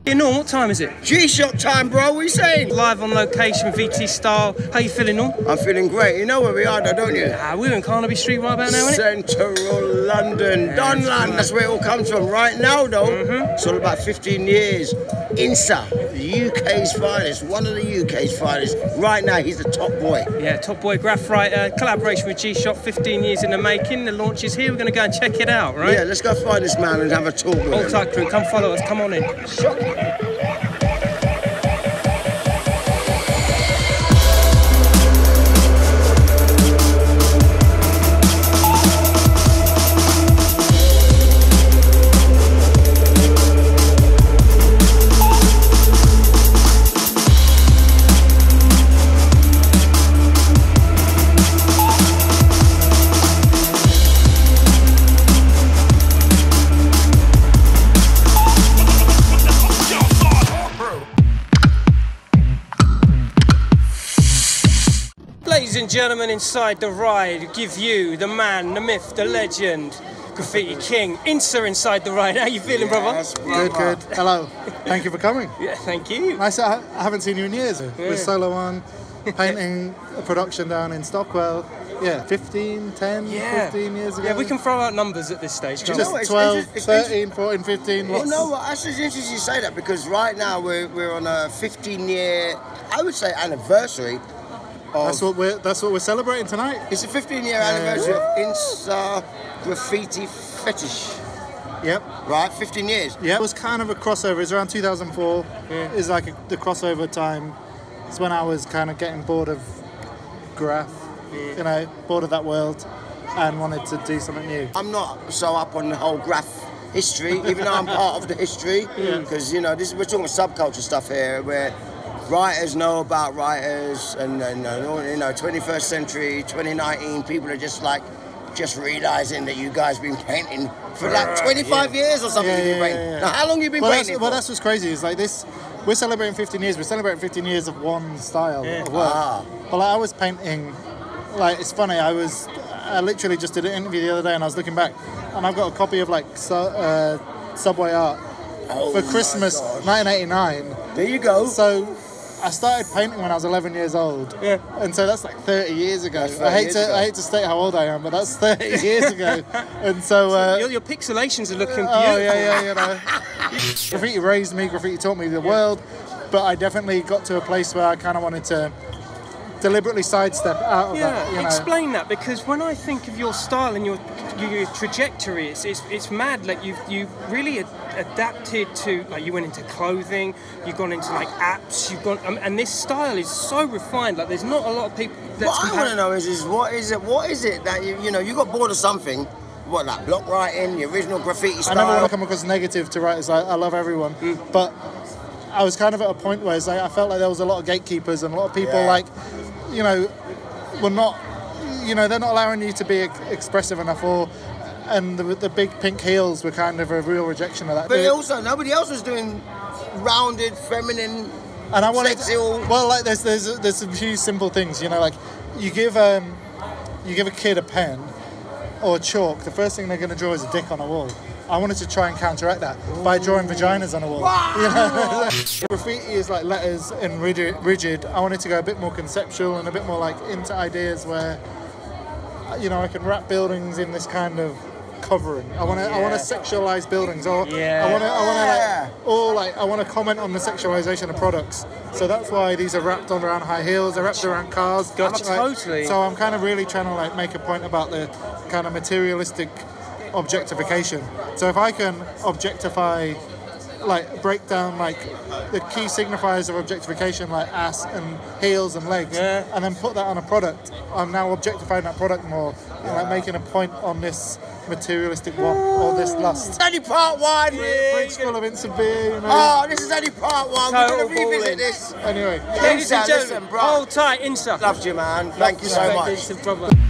You know, what time is it? G-Shot time, bro. What are you saying? Live on location, VT style. How you feeling, Norm? I'm feeling great. You know where we are, though, don't you? We're in Carnaby Street right about now, innit? Central London, Donland. That's where it all comes from. Right now, though, it's all about 15 years. Insa, the UK's finest, one of the UK's finest. Right now, he's the top boy. Yeah, top boy graph writer, collaboration with G-Shot, 15 years in the making. The launch is here. We're going to go and check it out, right? Yeah, let's go find this man and have a talk with him. Hold tight, crew. Come follow us. Come on in. Ladies and gentlemen, inside the ride, give you the man, the myth, the legend, Graffiti King, Insa inside the ride. How you feeling, brother? Good. Hello. Thank you for coming. Yeah, thank you. Nice. I haven't seen you in years. With Solo One, painting a production down in Stockwell. Yeah, 15 years ago. Yeah, we can throw out numbers at this stage. Just 12, 13, 14, 15. Well, no, well, actually, it's interesting you say that because right now we're on a 15-year, I would say, anniversary. That's what we're celebrating tonight. It's a 15-year anniversary of Insa Graffiti Fetish. Yep. Right, 15 years. Yeah, it was kind of a crossover. It's around 2004. It's like the crossover time. It's when I was kind of getting bored of graph, you know, bored of that world, and wanted to do something new. I'm not so up on the whole graph history, even though I'm part of the history, because you know we're talking subculture stuff here, where writers know about writers, and you know, 21st century, 2019, people are just realising that you guys been painting for like 25 years or something. Now, how long have you been painting? Well, that's what's crazy. Is like this. We're celebrating 15 years. We're celebrating 15 years of one style of work. But like, I was painting. Like, it's funny. I literally just did an interview the other day, and I was looking back, and I've got a copy of like Subway Art for Christmas 1989. There you go. So I started painting when I was 11 years old. Yeah. And so that's like 30 years ago. I hate to state how old I am, but that's 30 years ago. And so your pixelations are looking beautiful. Oh yeah, you know. Graffiti raised me, graffiti taught me the world, but I definitely got to a place where I kind of wanted to deliberately sidestep out of that. You know? Explain that, because when I think of your style and your trajectory, it's mad. Like you really adapted to, like, you went into clothing, you've gone into like apps, you've gone, and this style is so refined. Like, there's not a lot of people. What I want to know is what is it that you know you got bored of something? What, like block writing, the original graffiti style? I never want to come across negative to writers. I love everyone, but I was kind of at a point where I felt like there was a lot of gatekeepers and a lot of people like, you know, were not, you know, they're not allowing you to be expressive enough, and the big pink heels were kind of a real rejection of that. But also, nobody else was doing rounded, feminine, and I wanted sexy. Well, like there's some few simple things, you know, like you give a kid a pen or chalk, the first thing they're going to draw is a dick on a wall. I wanted to try and counteract that by drawing vaginas on a wall. Wow. You know? Graffiti is like letters and rigid. I wanted to go a bit more conceptual and a bit more like into ideas where, you know, I can wrap buildings in this kind of covering. I want to sexualize buildings, or I want to comment on the sexualization of products. So that's why these are wrapped around high heels. They're wrapped around cars. Gotcha. Totally. So I'm kind of really trying to like make a point about the kind of materialistic objectification. So if I can objectify, like break down like the key signifiers of objectification, like ass and heels and legs, and then put that on a product, I'm now objectifying that product more, and like making a point on this materialistic want or this lust. Only part one. Fridge full of instant beer, you know. Oh, this is only part one. We're going to revisit this. Anyway, ladies and gentlemen, hold tight, Insa. Loved you, man. Thank you so much. Brother.